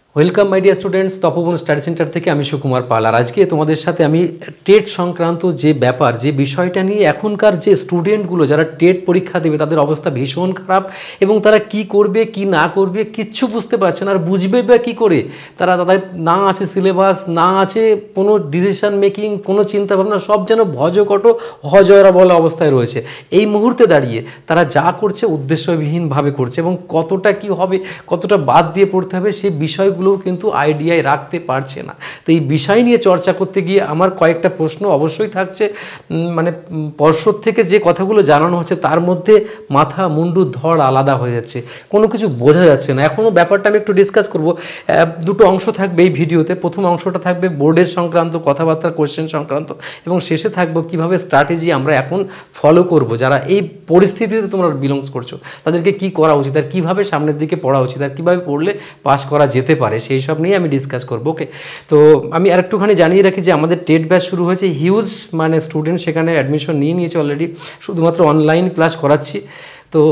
Welcome my dear students, Tapoban study centre থেকে আমি সুকুমার পাল। আর আজকে তোমাদের সাথে আমি টেট সংক্রান্ত যে ব্যাপার, যে বিষয়টা নিয়ে এখনকার যে স্টুডেন্টগুলো যারা টেট পরীক্ষা দেবে তাদের অবস্থা ভীষণ খারাপ এবং তারা কি করবে কি না করবে কিচ্ছু বুঝতে পারছে না। আর বুঝবে বা কী করে? তাদের না আছে সিলেবাস, না আছে কোনো ডিসিশন মেকিং, কোনো চিন্তাভাবনা, সব যেন ভজকট হজয়রা বলা অবস্থায় রয়েছে। এই মুহূর্তে দাঁড়িয়ে তারা যা করছে উদ্দেশ্যবিহীনভাবে করছে এবং কতটা কি হবে, কতটা বাদ দিয়ে পড়তে হবে সেই বিষয়গুলোও কিন্তু আইডিয়ায় রাখতে পারছে না। তো এই বিষয় নিয়ে চর্চা করতে গিয়ে আমার কয়েকটা প্রশ্ন অবশ্যই থাকছে। মানে পর্ষদ থেকে যে কথাগুলো জানানো হচ্ছে তার মধ্যে মাথা মুন্ডু ধড় আলাদা হয়ে যাচ্ছে, কোনো কিছু বোঝা যাচ্ছে না। এখনও ব্যাপারটা আমি একটু ডিসকাস করব। দুটো অংশ থাকবে এই ভিডিওতে। প্রথম অংশটা থাকবে বোর্ডের সংক্রান্ত কথাবার্তা, কোয়েশ্চেন সংক্রান্ত, এবং শেষে থাকবো কীভাবে স্ট্র্যাটেজি আমরা এখন ফলো করব। যারা এই পরিস্থিতিতে তোমরা বিলংস করছো তাদেরকে কি করা উচিত, আর কীভাবে সামনের দিকে পড়া উচিত, আর কীভাবে পড়লে পাস করা যেতে পারে, সেই সব নিয়ে আমি ডিসকাস করবো। ওকে, তো আমি আরেকটুখানি জানিয়ে রাখি যে আমাদের টেট ব্যাচ শুরু হয়েছে। হিউজ মানে স্টুডেন্ট সেখানে অ্যাডমিশন নিয়ে নিয়েছে অলরেডি। শুধুমাত্র অনলাইন ক্লাস করাচ্ছি। তো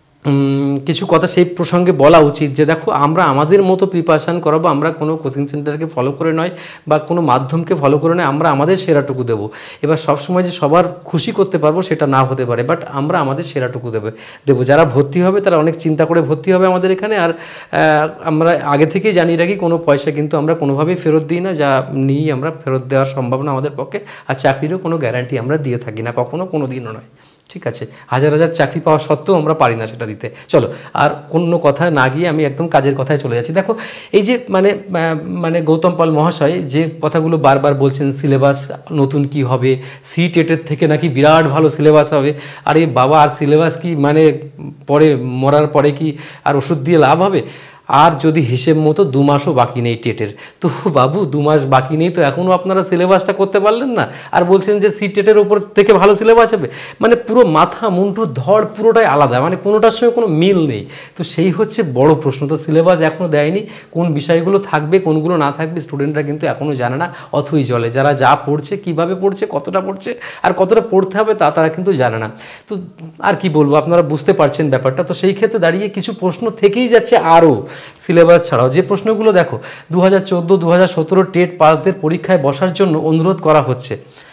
কিছু কথা সেই প্রসঙ্গে বলা উচিত যে দেখো, আমরা আমাদের মতো প্রিপারেশান করাবো। আমরা কোনো কোচিং সেন্টারকে ফলো করে নয় বা কোনো মাধ্যমকে ফলো করে নয়, আমরা আমাদের সেরাটুকু দেবো। এবার সবসময় যে সবার খুশি করতে পারবো সেটা না হতে পারে, বাট আমরা আমাদের সেরাটুকু দেবো। যারা ভর্তি হবে তারা অনেক চিন্তা করে ভর্তি হবে আমাদের এখানে। আর আমরা আগে থেকেই জানিয়ে রাখি, কোনো পয়সা কিন্তু আমরা কোনোভাবেই ফেরত দিই না। যা নিই আমরা ফেরত দেওয়ার সম্ভাবনা আমাদের পক্ষে। আর চাকরিরও কোনো গ্যারান্টি আমরা দিয়ে থাকি না, কখনো কোনো দিনও নয়। ঠিক আছে, হাজার হাজার চাকরি পাওয়া সত্ত্বেও আমরা পারি না সেটা দিতে। চলো, আর কোনো কথায় না গিয়ে আমি একদম কাজের কথায় চলে যাচ্ছি। দেখো, এই যে মানে গৌতম পাল মহাশয় যে কথাগুলো বারবার বলছেন, সিলেবাস নতুন কি হবে, টেটের থেকে নাকি বিরাট ভালো সিলেবাস হবে। আরে বাবা, আর সিলেবাস কি মানে পরে মরার পরে কি আর ওষুধ দিয়ে লাভ হবে? আর যদি হিসেব মতো 2 মাসও বাকি নেই টেটের, তো বাবু 2 মাস বাকি নেই, তো এখনও আপনারা সিলেবাসটা করতে পারলেন না, আর বলছেন যে টেটের ওপর থেকে ভালো সিলেবাস হবে। মানে পুরো মাথা মুন্ডু ধড় পুরোটাই আলাদা, মানে কোনোটার সঙ্গে কোনো মিল নেই। তো সেই হচ্ছে বড় প্রশ্ন। তো সিলেবাস এখনও দেয়নি, কোন বিষয়গুলো থাকবে কোনগুলো না থাকবে স্টুডেন্টরা কিন্তু এখনও জানে না। অথই জলে যারা যা পড়ছে, কীভাবে পড়ছে, কতটা পড়ছে আর কতটা পড়তে হবে তা তারা কিন্তু জানে না। তো আর কি বলবো, আপনারা বুঝতে পারছেন ব্যাপারটা। তো সেই ক্ষেত্রে দাঁড়িয়ে কিছু প্রশ্ন থেকেই যাচ্ছে আরও সিলেবাস ছাড়াও। যে প্রশ্নগুলো দেখো, 2014-2017 টেট পাসদের পরীক্ষায় বসার জন্য অনুরোধ করা হচ্ছে।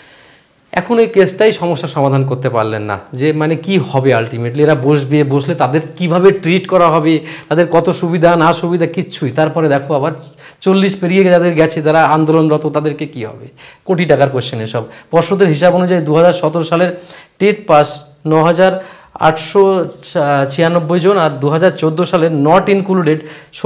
এখন এই কেসটাই সমস্যার সমাধান করতে পারলেন না, যে মানে কি হবে আলটিমেটলি। এরা বসলে তাদের কিভাবে ট্রিট করা হবে, তাদের কত সুবিধা না সুবিধা কিচ্ছুই। তারপরে দেখো আবার 40 পেরিয়ে যাদের গেছে, যারা আন্দোলনরত, তাদেরকে কি হবে? কোটি টাকার কোশ্চেন এসব। পর্ষদের হিসাব অনুযায়ী 2017 সালের টেট পাস 9,896 জন, আর 2014 সালের নট ইনক্লুডেড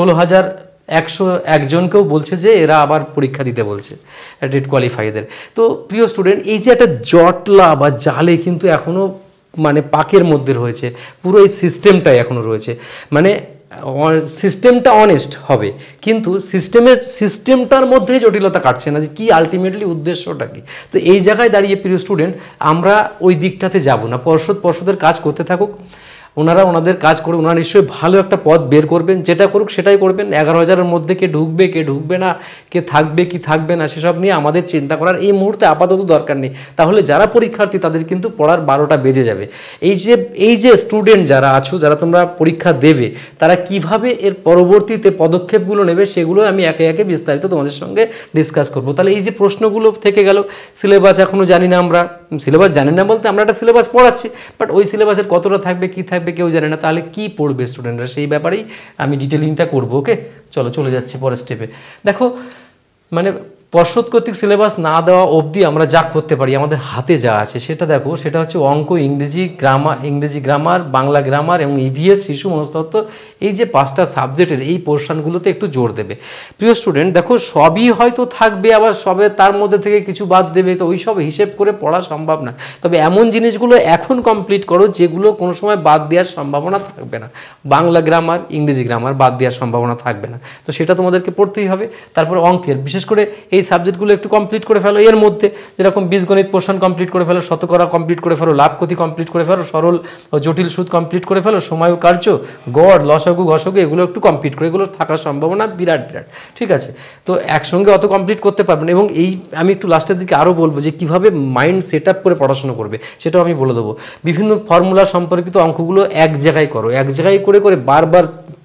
16,101 জনকেও বলছে যে এরা আবার পরীক্ষা দিতে বলছে টেট কোয়ালিফাইদের। তো প্রিয় স্টুডেন্ট, এই যে একটা জটলা বা জালে কিন্তু এখনও মানে পাকের মধ্যে রয়েছে, পুরো এই সিস্টেমটাই এখনও রয়েছে। মানে সিস্টেমটা অনেস্ট হবে, কিন্তু সিস্টেমটার মধ্যে জটিলতা কাটছে না যে কি আলটিমেটলি উদ্দেশ্যটা কি। তো এই জায়গায় দাঁড়িয়ে প্রিয় স্টুডেন্ট, আমরা ওই দিকটাতে যাব না। পর্ষদের কাজ করতে থাকুক, ওনাদের কাজ করে। ওনারা নিশ্চয়ই ভালো একটা পথ বের করবেন, যেটা করুক সেটাই করবেন। 11,000-এর মধ্যে কে ঢুকবে না, কে থাকবে কি থাকবে না, সেসব নিয়ে আমাদের চিন্তা করার এই মুহূর্তে আপাতত দরকার নেই। তাহলে যারা পরীক্ষার্থী তাদের কিন্তু পড়ার 12টা বেজে যাবে। এই যে স্টুডেন্ট যারা আছো, যারা তোমরা পরীক্ষা দেবে, তারা কিভাবে এর পরবর্তীতে পদক্ষেপগুলো নেবে সেগুলো আমি একে একে বিস্তারিত তোমাদের সঙ্গে ডিসকাস করবো। তাহলে এই যে প্রশ্নগুলো থেকে গেল, সিলেবাস এখনও জানি না আমরা। সিলেবাস জানি না বলতে আমরা একটা সিলেবাস পড়াচ্ছি, বাট ওই সিলেবাসের কতটা থাকবে কি থাকবে কেউ জানে না। তাহলে কি পড়বে স্টুডেন্টরা, সেই ব্যাপারেই আমি ডিটেলিংটা করবো। ওকে, চলে যাচ্ছি পরের স্টেপে। দেখো, মানে পর্ষদ কর্তৃক সিলেবাস না দেওয়া অবধি আমরা যা করতে পারি, আমাদের হাতে যা আছে সেটা দেখো। সেটা হচ্ছে অঙ্ক, ইংরেজি গ্রামার, বাংলা গ্রামার এবং ইভিএস, শিশু মনস্তত্ত্ব। এই যে 5টা সাবজেক্টের এই পোর্শনগুলোতে একটু জোর দেবে। প্রিয় স্টুডেন্ট, দেখো সবই হয়তো থাকবে, আবার সবে তার মধ্যে থেকে কিছু বাদ দেবে, তো ওই সব হিসেব করে পড়া সম্ভব না। তবে এমন জিনিসগুলো এখন কমপ্লিট করো যেগুলো কোনো সময় বাদ দেওয়ার সম্ভাবনা থাকবে না। বাংলা গ্রামার, ইংরেজি গ্রামার বাদ দেওয়ার সম্ভাবনা থাকবে না, তো সেটা তোমাদেরকে পড়তেই হবে। তারপর অঙ্কের, বিশেষ করে এই সাবজেক্টগুলো একটু কমপ্লিট করে ফেলো। এর মধ্যে যেরকম বীজগণিত পোর্শন কমপ্লিট করে ফেলো, শতকরা কমপ্লিট করে ফেলো, লাভ ক্ষতি কমপ্লিট করে ফেলো, সরল ও জটিল সুদ কমপ্লিট করে ফেলো, সময় ও কার্য, গড়, লসাগু, গসাগু এগুলো একটু কমপ্লিট করে, এগুলো থাকার সম্ভাবনা বিরাট। ঠিক আছে, তো একসঙ্গে অত কমপ্লিট করতে পারবেন। এবং এই আমি একটু লাস্টের দিকে আরও বলবো যে কীভাবে মাইন্ড সেট আপ করে পড়াশোনা করবে, সেটাও আমি বলে দেবো। বিভিন্ন ফর্মুলা সম্পর্কিত অঙ্কগুলো এক জায়গায় করো, এক জায়গায় করে বারবার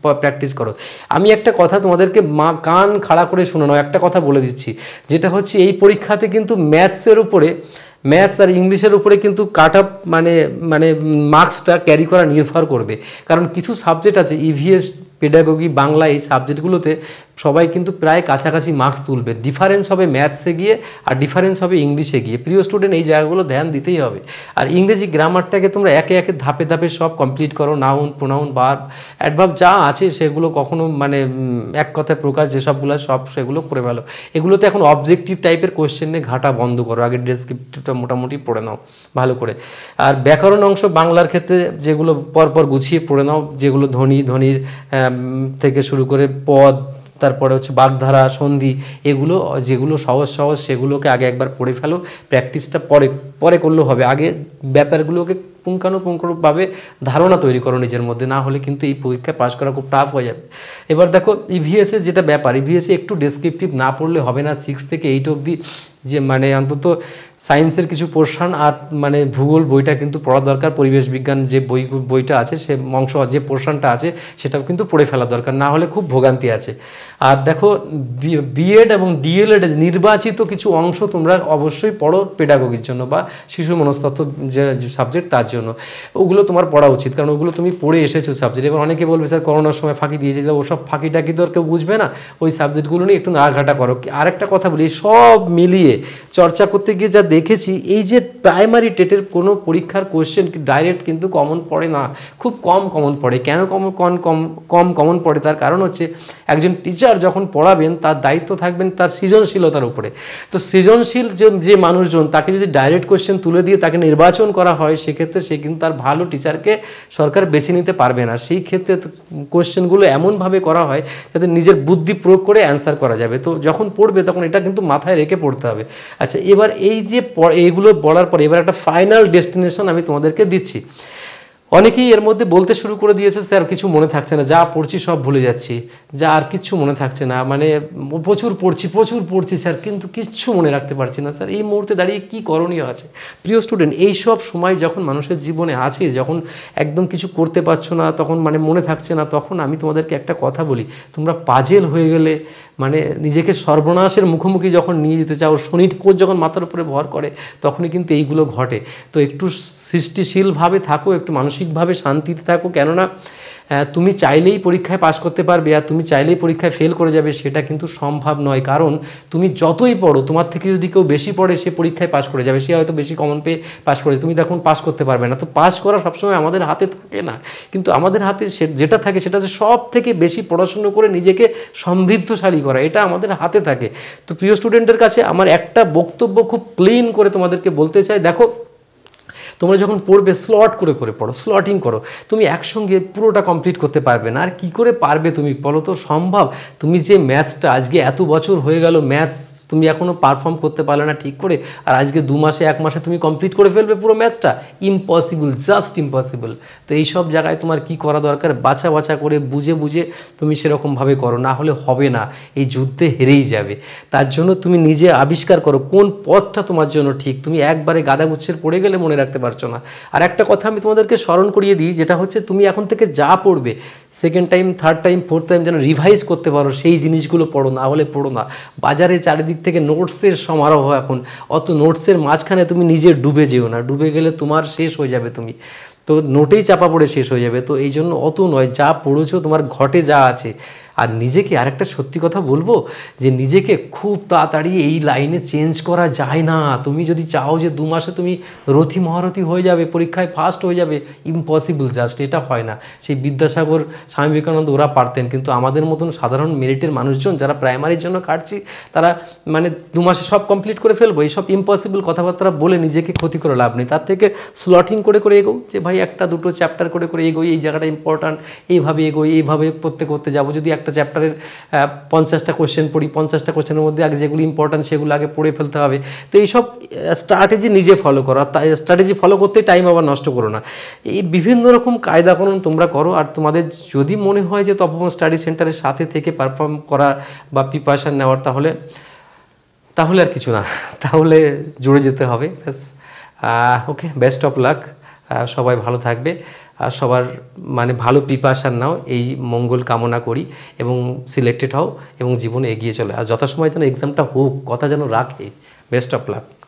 প্র্যাকটিস করো। আমি একটা কথা তোমাদেরকে কান খাড়া করে শুনে নাও, একটা কথা বলে দিচ্ছি, যেটা হচ্ছে এই পরীক্ষাতে কিন্তু ম্যাথস আর ইংলিশের উপরে কিন্তু কাট আপ মানে মানে মার্কসটা ক্যারি করা নির্ভর করবে। কারণ কিছু সাবজেক্ট আছে ইভিএস, পেডাগোগি, বাংলা, এই সাবজেক্টগুলোতে সবাই কিন্তু প্রায় কাছাকাছি মার্কস তুলবে। ডিফারেন্স হবে ম্যাথসে গিয়ে আর ডিফারেন্স হবে ইংলিশে গিয়ে। প্রিয় স্টুডেন্ট, এই জায়গাগুলো ধ্যান দিতেই হবে। আর ইংরেজি গ্রামারটাকে তোমরা একে একে ধাপে ধাপে সব কমপ্লিট করো। নাউন, প্রোনাউন, ভার্ব, অ্যাডভার্ব যা আছে সেগুলো কখনো মানে এক কথায় প্রকাশ যেসবগুলো সব সেগুলো করে ফেলো। এগুলোতে এখন অবজেক্টিভ টাইপের কোশ্চেন নিয়ে ঘাটা বন্ধ করো, আগে ডেসক্রিপটিভটা মোটামুটি পড়ে নাও ভালো করে। আর ব্যাকরণ অংশ বাংলার ক্ষেত্রে যেগুলো পরপর গুছিয়ে পড়ে নাও, যেগুলো ধ্বনির থেকে শুরু করে পদ, তারপরে হচ্ছে বাগধারা, সন্ধি, এগুলো যেগুলো সহজ সেগুলোকে আগে একবার পড়ে ফেলো। প্র্যাকটিসটা পরে করলেও হবে, আগে ব্যাপারগুলোকে পুঙ্খানুপুঙ্খভাবে ধারণা তৈরি করো নিজের মধ্যে, না হলে কিন্তু এই পরীক্ষায় পাশ করা খুব টাফ হয়ে যাবে। এবার দেখো ইভিএসের যেটা ব্যাপার, ইভিএসে একটু ডেসক্রিপটিভ না পড়লে হবে না। 6 থেকে 8 অবধি যে মানে অন্তত সায়েন্সের কিছু পোর্শন আর মানে ভূগোল বইটা কিন্তু পড়া দরকার। পরিবেশ বিজ্ঞান যে বইটা আছে সে অংশ, যে পোর্শনটা আছে সেটাও কিন্তু পড়ে ফেলা দরকার, না হলে খুব ভোগান্তি আছে। আর দেখো বিএড এবং ডিএলএড নির্বাচিত কিছু অংশ তোমরা অবশ্যই পড়ো পেডাগোগির জন্য বা শিশু মনস্তত্ত্ব যে সাবজেক্ট তার জন্য, ওগুলো তোমার পড়া উচিত, কারণ ওগুলো তুমি পড়ে এসেছো সাবজেক্ট। এবার অনেকে বলবে স্যার করোনার সময় ফাঁকি দিয়েছে, ওসব ফাঁকিটাকি তো আর কেউ বুঝবে না, ওই সাবজেক্টগুলো নিয়ে একটু নাড়াঘাটা করো। আরেকটা কথা বলি, সব মিলিয়ে চর্চা করতে গিয়ে যা দেখেছি, এই যে প্রাইমারি টেটের কোনো পরীক্ষার কোশ্চেন ডাইরেক্ট কিন্তু কমন পড়ে না, খুব কম কমন পড়ে। কেন কম কমন পড়ে? তার কারণ হচ্ছে একজন টিচার যখন পড়াবেন তার দায়িত্ব থাকবেন তার সৃজনশীলতার উপরে। তো সৃজনশীল যে মানুষজন, তাকে যদি ডাইরেক্ট কোশ্চেন তুলে দিয়ে তাকে নির্বাচন করা হয়, সেক্ষেত্রে সে কিন্তু তার ভালো টিচারকে সরকার বেছে নিতে পারবে না। সেই ক্ষেত্রে কোশ্চেনগুলো এমনভাবে করা হয় যাতে নিজের বুদ্ধি প্রয়োগ করে অ্যান্সার করা যাবে। তো যখন পড়বে তখন এটা কিন্তু মাথায় রেখে পড়তে হবে। আচ্ছা, এবার এই যে এইগুলো বলার পরে এবার একটা ফাইনাল ডেস্টিনেশন আমি তোমাদেরকে দিচ্ছি। অনেকেই এর মধ্যে বলতে শুরু করে দিয়েছে স্যার কিছু মনে থাকছে না, যা পড়ছি সব ভুলে যাচ্ছি, যা আর কিচ্ছু মনে থাকছে না, মানে প্রচুর পড়ছি স্যার কিন্তু কিচ্ছু মনে রাখতে পারছি না স্যার। এই মুহূর্তে দাঁড়িয়ে কি করণীয় আছে? প্রিয় স্টুডেন্ট, এই সব সময় যখন মানুষের জীবনে আছে, যখন একদম কিছু করতে পারছো না, তখন মানে মনে থাকছে না, তখন আমি তোমাদেরকে একটা কথা বলি, তোমরা পাজেল হয়ে গেলে, মানে নিজেকে সর্বনাশের মুখোমুখি যখন নিয়ে যেতে চাও, শনির কোষ যখন মাথার উপরে ভর করে, তখনই কিন্তু এইগুলো ঘটে। তো একটু সৃষ্টিশীলভাবে থাকো, একটু মানসিকভাবে শান্তিতে থাকো, কেননা তুমি চাইলেই পরীক্ষায় পাশ করতে পারবে আর তুমি চাইলেই পরীক্ষায় ফেল করে যাবে সেটা কিন্তু সম্ভব নয়। কারণ তুমি যতই পড়ো, তোমার থেকে যদি কেউ বেশি পড়ে সে পরীক্ষায় পাশ করে যাবে, সে হয়তো বেশি কমন পেয়ে পাশ করে, তুমি তখন পাশ করতে পারবে না। তো পাশ করা সবসময় আমাদের হাতে থাকে না, কিন্তু আমাদের হাতে যেটা থাকে সেটা হচ্ছে সব থেকে বেশি পড়াশুনো করে নিজেকে সমৃদ্ধশালী করা, এটা আমাদের হাতে থাকে। তো প্রিয় স্টুডেন্টের কাছে আমার একটা বক্তব্য খুব ক্লিন করে তোমাদেরকে বলতে চাই, দেখো তোমরা যখন পড়বে স্লট করে পড়ো, স্লটিং করো। তুমি একসঙ্গে পুরোটা কমপ্লিট করতে পারবে না। আর কি করে পারবে তুমি বলো তো? সম্ভব? তুমি যে ম্যাথসটা আজকে এত বছর হয়ে গেল ম্যাথস তুমি এখনও পারফর্ম করতে পারলে না ঠিক করে, আর আজকে 2 মাসে 1 মাসে তুমি কমপ্লিট করে ফেলবে পুরো ম্যাথটা? Impossible, just impossible. তো এই সব জায়গায় তোমার কি করা দরকার? বাছা করে বুঝে তুমি সেরকমভাবে করো, না হলে হবে না, এই যুদ্ধে হেরেই যাবে। তার জন্য তুমি নিজে আবিষ্কার করো কোন পথটা তোমার জন্য ঠিক। তুমি একবারে গাদাগুচ্ছের পড়ে গেলে মনে রাখতে পারছো না। আর একটা কথা আমি তোমাদেরকে স্মরণ করিয়ে দিই, যেটা হচ্ছে তুমি এখন থেকে যা পড়বে second time, third time, fourth time যেন রিভাইজ করতে পারো, সেই জিনিসগুলো পড়ো, না হলে পড়ো না। বাজারে চারিদিক থেকে নোটসের সমারোহ এখন, অত নোটসের মাঝখানে তুমি নিজে ডুবে যেও না, ডুবে গেলে তোমার শেষ হয়ে যাবে, তুমি তো নোটেই চাপা পড়ে শেষ হয়ে যাবে। তো এই জন্য অত নয়, যা পড়েছো তোমার ঘটে যা আছে। আর নিজেকে আরেকটা সত্যি কথা বলবো, যে নিজেকে খুব তাড়াতাড়ি এই লাইনে চেঞ্জ করা যায় না। তুমি যদি চাও যে 2 মাসে তুমি রথী মহারথী হয়ে যাবে, পরীক্ষায় ফার্স্ট হয়ে যাবে, ইম্পসিবল, জাস্ট এটা হয় না। সেই বিদ্যাসাগর, স্বামী বিবেকানন্দ ওরা পারতেন, কিন্তু আমাদের মতন সাধারণ মেরিটের মানুষজন যারা প্রাইমারির জন্য কাটছি, তারা মানে 2 মাসে সব কমপ্লিট করে ফেলবো, এইসব ইম্পসিবল কথাবার্তা বলে নিজেকে ক্ষতি করে লাভ নেই। তার থেকে স্লটিং করে এগোও, যে ভাই 1-2 চ্যাপ্টার করে এগোই, এই জায়গাটা ইম্পর্ট্যান্ট, এইভাবে এগোই, এইভাবে করতে যাবো। যদি একটা চ্যাপ্টারের 50টা কোশ্চেন পড়ি, 50টা কোশ্চেনের মধ্যে আগে যেগুলো ইম্পর্ট্যান্ট সেগুলো আগে পড়ে ফেলতে হবে। তো এইসব স্ট্র্যাটেজি নিজে ফলো করো, আর স্ট্র্যাটেজি ফলো করতে টাইম আবার নষ্ট করো না। এই বিভিন্ন রকম কায়দা কানুন তোমরা করো। আর তোমাদের যদি মনে হয় যে তপবন স্টাডি সেন্টারের সাথে থেকে পারফর্ম করা বা প্রিপারেশন নেওয়ার, তাহলে আর কিছু না, তাহলে জুড়ে যেতে হবে। ব্যাস, ওকে, বেস্ট অফ লাক। সবাই ভালো থাকবে, আর সবার মানে ভালো প্রিপারেশান নাও, এই মঙ্গল কামনা করি, এবং সিলেক্টেড হও এবং জীবনে এগিয়ে চলে আর যথাসময় যেন এক্সামটা হোক, কথা যেন রাখে। Best of lakh.